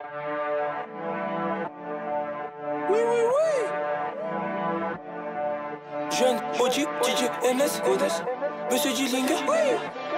Oui, oui, oui. Jeune OG, DJ MS, Monsieur Dillinger. Oui.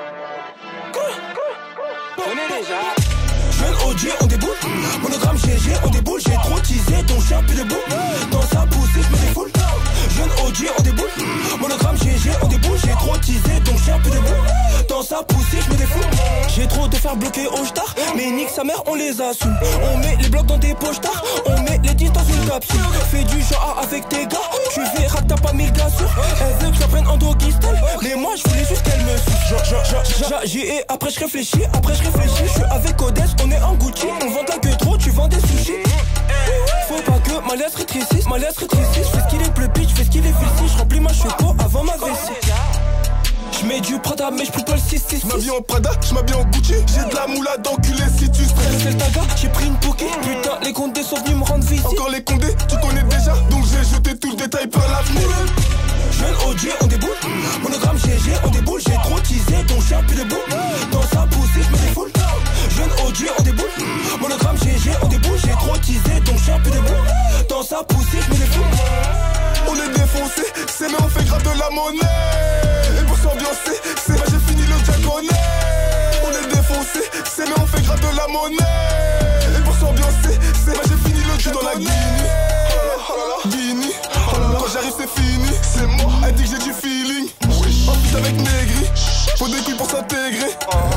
Connais déjà. Jeune OG, on déboule. Monogramme GG, on déboule. J'ai trop teasé, ton chien plus debout. Dans sa poussée, je me défoule. Jeune OG, on déboule. Monogramme GG, on déboule. J'ai trop teasé, ton chien plus debout. Dans sa poussée, je me défoule. J'ai trop de faire bloquer au star. Mais nique sa mère, on les assume. On met les blocs dans des poches tard. On met les 10 dans une capsule. Fais du genre avec tes gars. Tu verras que t'as pas 1000 gars sur. Elle veut que j'apprenne en doggy style. Mais moi, je voulais juste qu'elle me suce. J'ai après je réfléchis. Je suis avec Odès, on est en Gucci. On vend la queue trop, tu vends des sushis. Faut pas que ma laisse rétrécisse. Je fais ce qu'il est bleu bitch, je fais ce qu'il est filthy. Je remplis ma checo avant ma vessie. J'mets du Prada mais j'pris pas le 666. J'm'habille en Prada, j'm'habille en Gucci. J'ai de la moula d'enculé si tu stresses. C'est le taga, j'ai pris une poké. Putain, les condés sont venus me rendre visite. Encore les condés, tu connais déjà. Donc j'ai jeté tout le détail par l'avenir. Jeune OG, on déboule. Monogramme GG, on déboule. J'ai trop teasé, ton chien plus debout. Dans sa poussée, je me défoule. Jeune OG, on déboule. Monogramme GG, on déboule. J'ai trop teasé, ton chien plus debout. Dans sa poussée, je me défoule. On est défoncé, c'est mais on fait grave de la monnaie. Et pour s'ambiancer, c'est là j'ai fini le diagonais. On est défoncé, c'est mais on fait grave de la monnaie. Et pour s'ambiancer, c'est là j'ai fini le diagonais. Dans la Guinée, quand j'arrive c'est fini. C'est moi, elle dit que j'ai du feeling. En plus avec Négri, faut des couilles pour s'intégrer.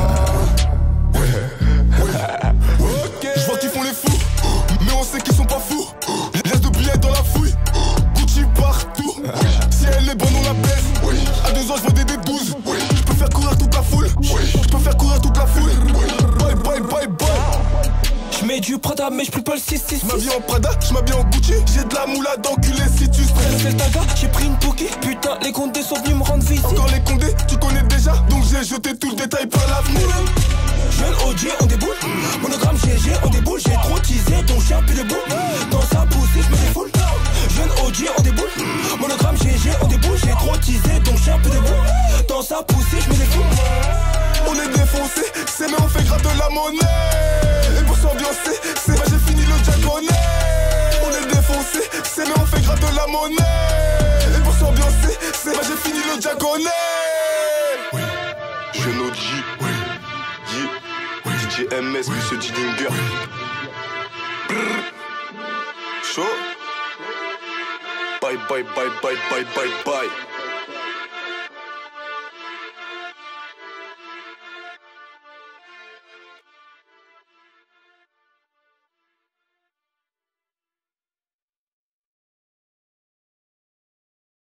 Je vois qu'ils font les fous, mais on sait qu'ils sont pas fous. Reste de billets dans la fouille, Gucci partout. Si elle est bonne on la baise. À 2 ans je vendais des 12. Je peux faire courir toute la foule. Je peux faire courir toute la foule. Bye bye bye bye. J'mets du Prada mais j'pris pas le 666. J'm'habille en Prada, j'm'habille en Gucci. J'ai de la moula d'enculé si tu stresses. C'est le taga, j'ai pris une poké. Putain, les condés sont venus me rendre visite. Encore les condés, tu connais déjà. Donc j'ai jeté tout le détail par l'avenir. Jeune OG, on déboule. Monogramme GG, on déboule. J'ai trop teasé, ton chien plus debout. Dans sa poussée, je me défoule. Jeune OG, on déboule. Monogramme GG, on déboule. J'ai trop teasé, ton chien plus debout. Dans sa poussée, je me défoule. On est défoncé, c'est mais on fait grave de la monnaie. Et pour s'ambiancer, c'est là j'ai fini le diagonais. On est défoncé, c'est mais on fait grave de la monnaie. Et pour s'ambiancer, c'est là j'ai fini le diagonais. Oui, jeune OG, oui, DJ MS, Monsieur Dillinger. Chaud. Bye bye bye bye bye bye bye.